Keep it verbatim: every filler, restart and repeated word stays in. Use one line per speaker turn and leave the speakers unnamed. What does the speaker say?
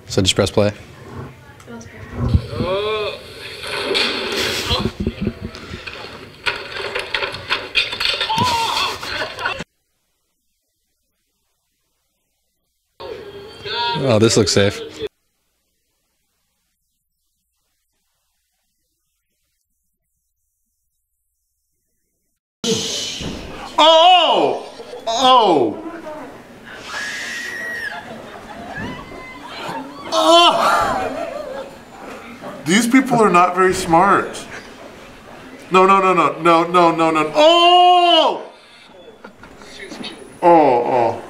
So just press play. Oh, this looks safe.
Oh! Oh! Oh! These people are not very smart. No, no, no, no, no, no, no, no. Oh! Oh, oh.